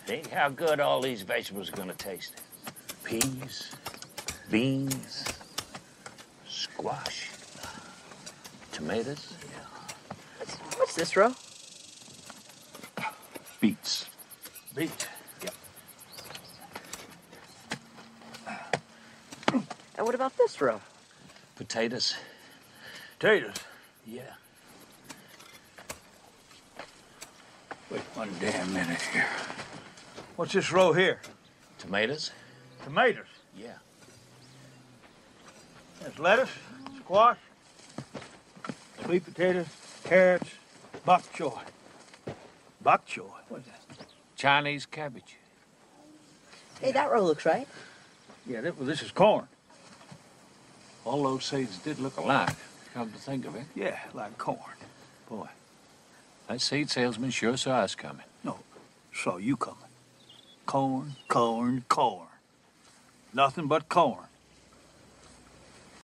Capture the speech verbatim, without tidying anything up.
Think how good all these vegetables are gonna taste. Peas, beans, squash, tomatoes. What's, what's this, Ro? Beets. Beets? Yep. And what about this, Ro? Potatoes. Potatoes? Yeah. Wait one damn minute here. What's this row here? Tomatoes? Tomatoes. Yeah. There's lettuce, squash, sweet potatoes, carrots, bok choy. Bok choy? What's that? Chinese cabbage. Hey, that row looks right. Yeah, this, well, this is corn. All those seeds did look alike, come to think of it. Yeah, like corn. Boy, that seed salesman sure saw us coming. No, saw you coming. Corn, corn, corn. Nothing but corn.